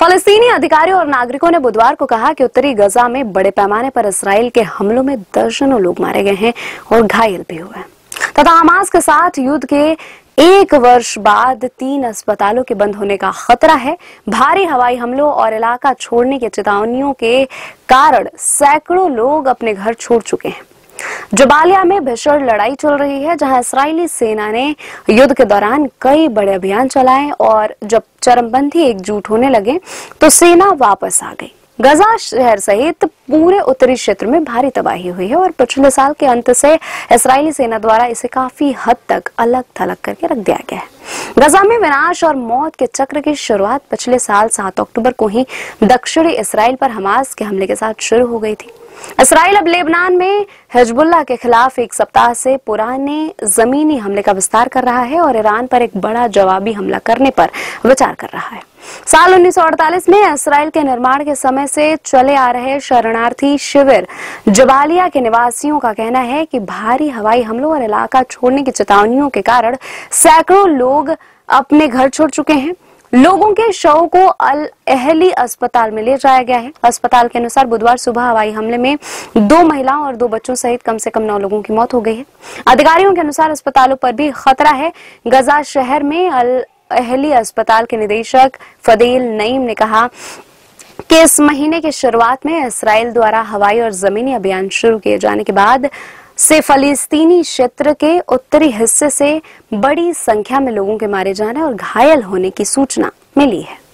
फलस्तीनी अधिकारियों और नागरिकों ने बुधवार को कहा कि उत्तरी गजा में बड़े पैमाने पर इसराइल के हमलों में दर्जनों लोग मारे गए हैं और घायल भी हुए हैं तथा हमास के साथ युद्ध के 1 वर्ष बाद 3 अस्पतालों के बंद होने का खतरा है। भारी हवाई हमलों और इलाका छोड़ने की चेतावनियों के कारण सैकड़ों लोग अपने घर छोड़ चुके हैं। जबालिया में भीषण लड़ाई चल रही है, जहां इस्राएली सेना ने युद्ध के दौरान कई बड़े अभियान चलाए और जब चरमपंथी एकजुट होने लगे तो सेना वापस आ गई। गजा शहर सहित पूरे उत्तरी क्षेत्र में भारी तबाही हुई है और पिछले साल के अंत से इस्राएली सेना द्वारा इसे काफी हद तक अलग थलग करके रख दिया गया है। गजा में विनाश और मौत के चक्र की शुरुआत पिछले साल 7 अक्टूबर को ही दक्षिणी इसराइल पर हमास के हमले के साथ शुरू हो गई थी। इसराइल अब लेबनान में हिजबुल्लाह के खिलाफ 1 सप्ताह से पुराने जमीनी हमले का विस्तार कर रहा है और ईरान पर एक बड़ा जवाबी हमला करने पर विचार कर रहा है। साल 1948 में इसराइल के निर्माण के समय से चले आ रहे शरणार्थी शिविर जबालिया के निवासियों का कहना है कि भारी हवाई हमलों और इलाका छोड़ने की चेतावनियों के कारण सैकड़ों लोग अपने घर छोड़ चुके हैं। लोगों के शव को अल अहली अस्पताल में ले जाया गया है। अस्पताल के अनुसार बुधवार सुबह हवाई हमले में 2 महिलाओं और 2 बच्चों सहित कम से कम 9 लोगों की मौत हो गई है। अधिकारियों के अनुसार अस्पतालों पर भी खतरा है। गजा शहर में अल अहली अस्पताल के निदेशक फदेल नईम ने कहा कि इस महीने की शुरुआत में इसराइल द्वारा हवाई और जमीनी अभियान शुरू किए जाने के बाद से फलस्तीनी क्षेत्र के उत्तरी हिस्से से बड़ी संख्या में लोगों के मारे जाने और घायल होने की सूचना मिली है।